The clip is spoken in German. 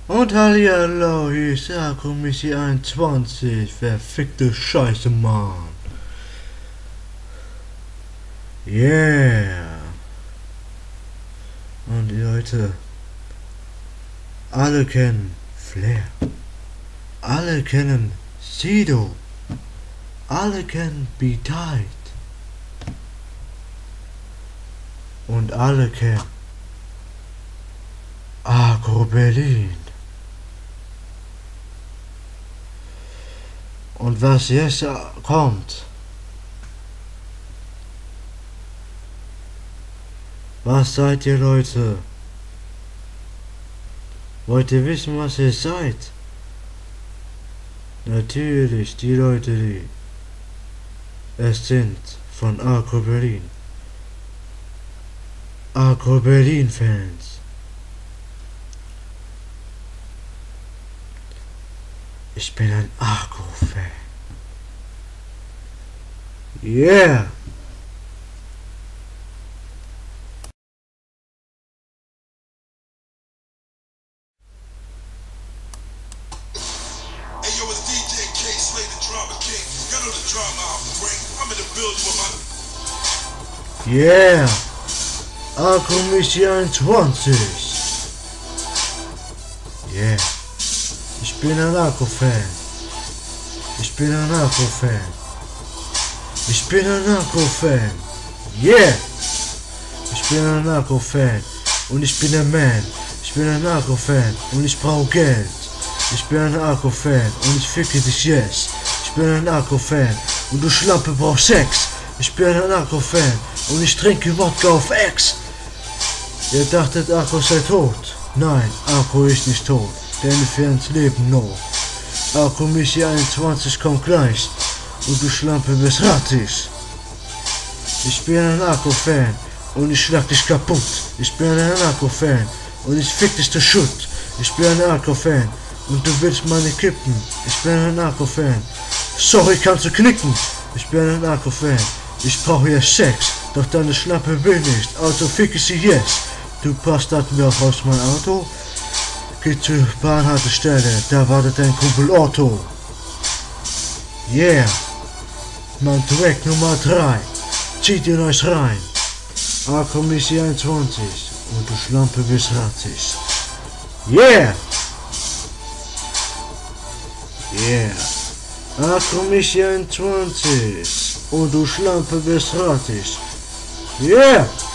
Und hallihallo, hier ist Akkumissi 21, verfickte Scheiße, Mann. Yeah. Und die Leute, alle kennen Flair. Alle kennen Sido. Alle kennen Be Tight. Und alle kennen Agro Berlin. Und was jetzt kommt, was seid ihr, Leute? Wollt ihr wissen, was ihr seid? Natürlich die Leute, die es sind von Agro Berlin. Agro Berlin Fans. Ich bin ein Agro-Fan. Yeah! Hey yo, it's DJ K, Slay the Drama King. Y'all know the drama I bring. I'm in the building with my... Yeah! Akkumissi 21. Yeah! Ich bin ein Akku-Fan. Ich bin ein Akku-Fan. Ich bin ein Akku-Fan. Yeah! Ich bin ein Akku-Fan. Und ich bin ein Man. Ich bin ein Akku-Fan. Und ich brauche Geld. Ich bin ein Akku-Fan. Und ich ficke dich jetzt. Ich bin ein Akku-Fan. Und du Schlampe brauchst Sex. Ich bin ein Akku-Fan. Und ich trinke Wodka auf Ex. Ihr dachtet, Akku sei tot. Nein, Akku ist nicht tot. Denn die Fans leben noch. Akkumissi 21 kommt gleich. Und du Schlampe bist rattig. Ich bin ein Akku-Fan. Und ich schlag dich kaputt. Ich bin ein Akku-Fan. Und ich fick dich zu Schutt. Ich bin ein Akku-Fan. Und du willst meine Kippen. Ich bin ein Akku-Fan. Sorry, kannst du knicken. Ich bin ein Akku-Fan. Ich brauche jetzt Sex. Doch deine Schlampe will nicht. Also fick ich sie jetzt. Du Bastard mir auch aus mein Auto. Geh zur Bahnhaltestelle, da wartet dein Kumpel Otto. Yeah, mein Track Nummer 3, zieht ihr euch rein. Akkumissi 21 und du Schlampe bist rattig. Yeah! Yeah! Akkumissi 21 und du Schlampe bist rattig. Yeah!